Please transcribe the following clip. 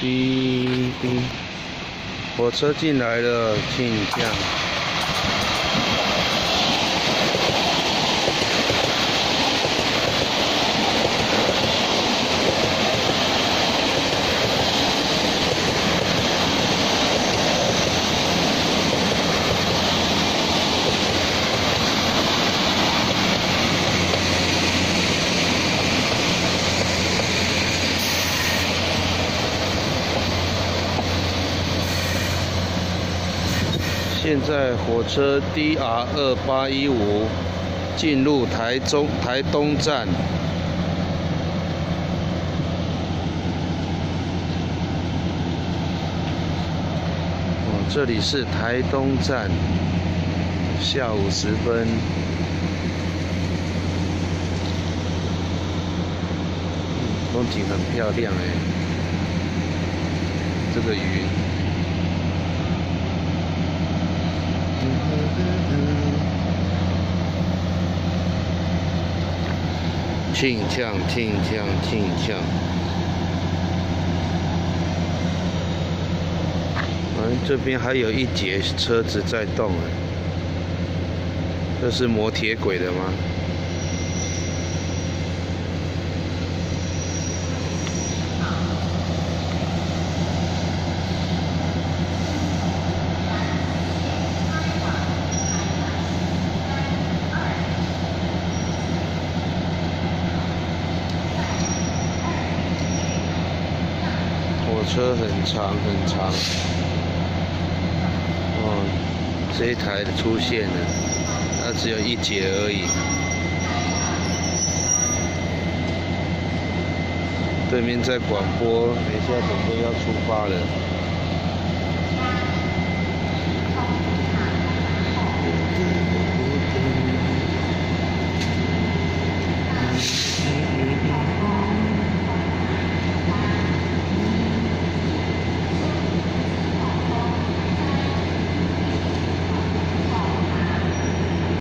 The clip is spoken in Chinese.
哔哔，火车进来了，请降。现在火车 DR2815进入台东站。这里是台东站，下午10分。风景很漂亮哎，这个云。庆呛，这边还有一节车子在动哎，这是磨铁轨的吗？火车很长。这一台出现了，它只有一节而已。对面在广播，等一下准备要出发了。